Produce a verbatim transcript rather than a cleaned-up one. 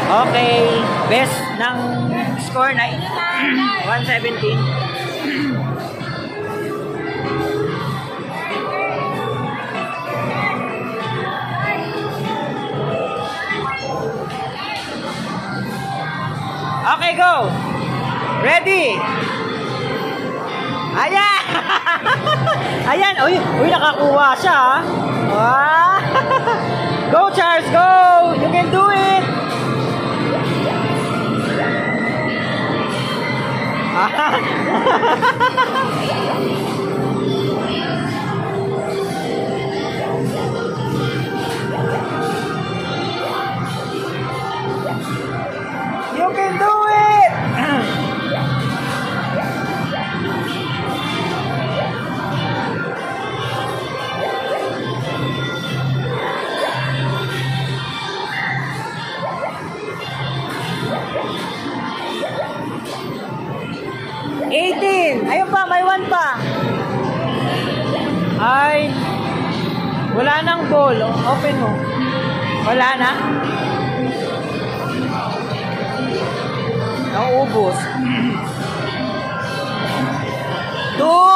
Okay, best ng score na one seventeen. Okay, go! Ready! Ayan! Ayan! Uy, uy, nakakuha siya, ah! Go, Charles! Go! You can do it! You can do it! eighteen! Ayun pa, may one pa. Ay, wala nang ball. Open mo. Wala na? Naubos. Two!